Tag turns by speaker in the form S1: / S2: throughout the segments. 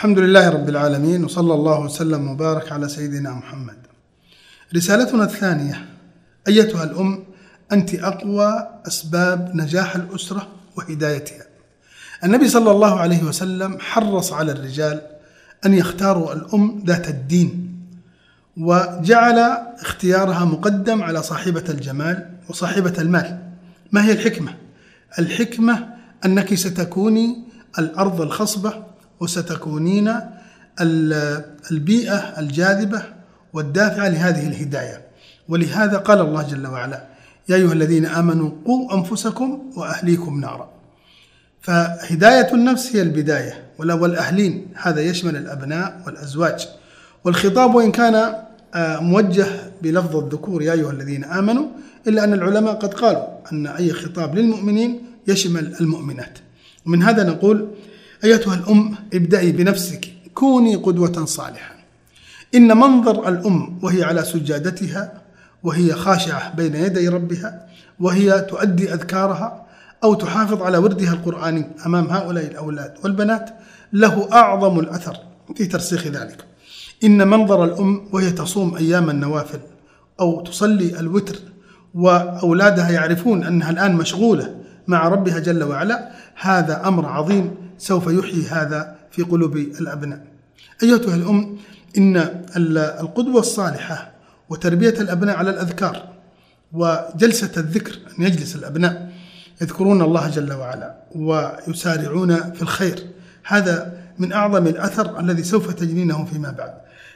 S1: الحمد لله رب العالمين، وصلى الله وسلم وبارك على سيدنا محمد. رسالتنا الثانية: أيتها الأم، أنت أقوى أسباب نجاح الأسرة وهدايتها. النبي صلى الله عليه وسلم حرص على الرجال أن يختاروا الأم ذات الدين، وجعل اختيارها مقدم على صاحبة الجمال وصاحبة المال. ما هي الحكمة؟ الحكمة أنك ستكوني الأرض الخصبة، وستكونين البيئة الجاذبة والدافعة لهذه الهداية. ولهذا قال الله جل وعلا: يا أيها الذين آمنوا قوا أنفسكم وأهليكم نارا. فهداية النفس هي البداية، والأهلين هذا يشمل الأبناء والأزواج. والخطاب وإن كان موجه بلفظ الذكور يا أيها الذين آمنوا، إلا أن العلماء قد قالوا أن أي خطاب للمؤمنين يشمل المؤمنات. ومن هذا نقول: أيتها الأم، ابدأي بنفسك، كوني قدوة صالحة. إن منظر الأم وهي على سجادتها، وهي خاشعة بين يدي ربها، وهي تؤدي أذكارها أو تحافظ على وردها القرآني أمام هؤلاء الأولاد والبنات، له أعظم الأثر في ترسيخ ذلك. إن منظر الأم وهي تصوم أيام النوافل أو تصلي الوتر، وأولادها يعرفون أنها الآن مشغولة مع ربها جل وعلا، هذا أمر عظيم سوف يحيي هذا في قلوب الأبناء. أيتها الأم، إن القدوة الصالحة وتربية الأبناء على الأذكار وجلسة الذكر، أن يجلس الأبناء يذكرون الله جل وعلا ويسارعون في الخير، هذا من أعظم الأثر الذي سوف تجنينه فيما بعد.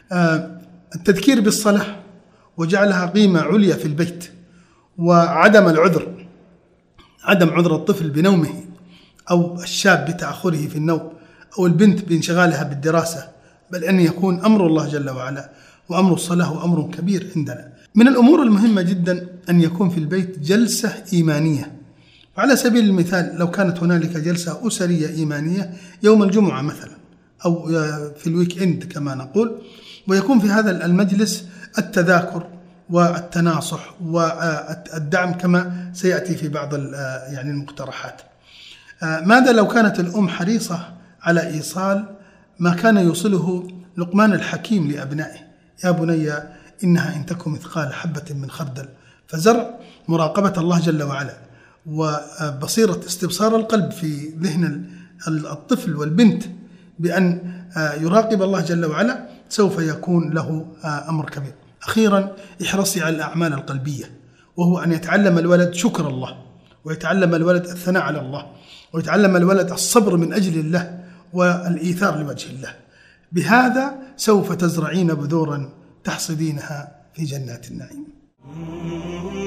S1: التذكير بالصلاة وجعلها قيمة عليا في البيت، وعدم العذر، عدم عذر الطفل بنومه، أو الشاب بتأخره في النوم، أو البنت بانشغالها بالدراسة، بل أن يكون أمر الله جل وعلا وأمر الصلاة أمر كبير عندنا. من الأمور المهمة جدا أن يكون في البيت جلسة إيمانية. وعلى سبيل المثال، لو كانت هنالك جلسة أسرية إيمانية يوم الجمعة مثلا، أو في الويك إند كما نقول، ويكون في هذا المجلس التذاكر والتناصح والدعم كما سيأتي في بعض المقترحات. ماذا لو كانت الأم حريصة على إيصال ما كان يوصله لقمان الحكيم لأبنائه: يا بني إنها إن تكن مثقال حبة من خردل. فزرع مراقبة الله جل وعلا وبصيرة استبصار القلب في ذهن الطفل والبنت بأن يراقب الله جل وعلا سوف يكون له أمر كبير. أخيرا، احرصي على الأعمال القلبية، وهو أن يتعلم الولد شكر الله، ويتعلم الولد الثناء على الله، ويتعلم الولد الصبر من أجل الله والإيثار لوجه الله. بهذا سوف تزرعين بذورا تحصدينها في جنات النعيم.